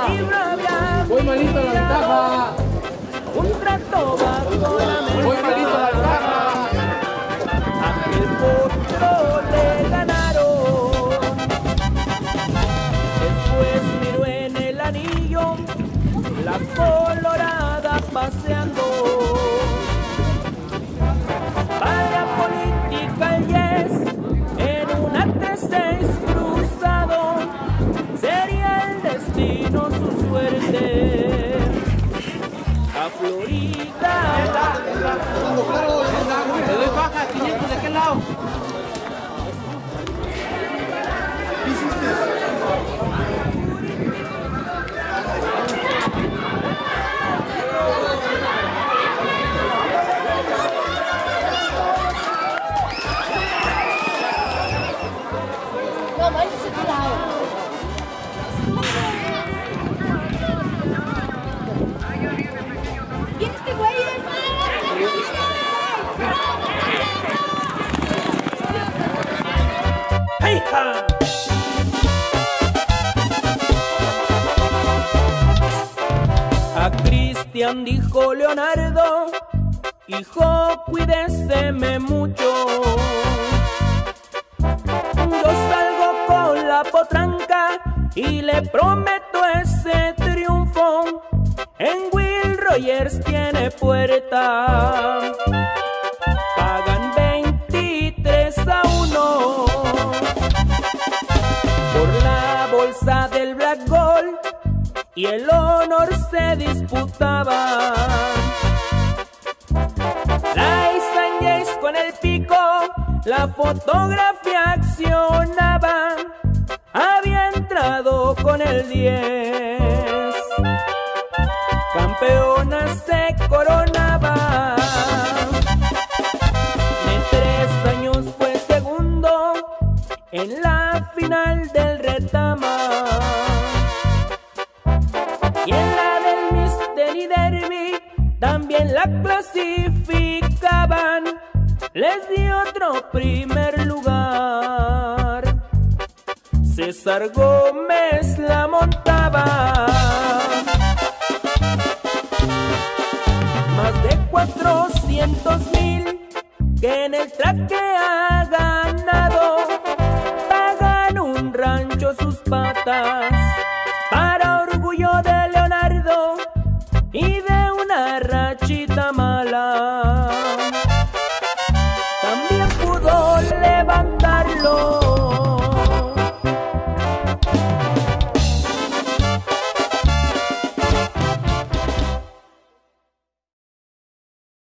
Voy malito a la ventaja. Un trato bajo la mesa. Voy malito a la ventaja. Aquel potro le ganaron. Después miró en el anillo la colorada paseando. Para política el yes en una 3-6 cruzado. Sería el destino su suerte. A Florida. Le doy baja, 500 de aquel lado. ¿Qué hiciste? No, mà anh sẽ đi nào? ¿Quién este güey? ¡Hey, ja! A Cristian dijo Leonardo: hijo, cuídeseme mucho. Yo salgo con la potranca y le prometo ese triunfo. En Will Rogers tiene puerta. Pagan 23-1 por la bolsa del Black Gold y el honor se disputaba. Tyson Yates con el pico, la fotografía accionaba. Había entrado con el 10. Campeona se coronaba. En 3 años fue segundo en la final del retama. Y en la del Mystery Derby también la clasificaban. Les di otro primer lugar. César Gómez la montaba. Más de 400,000 que en el traquear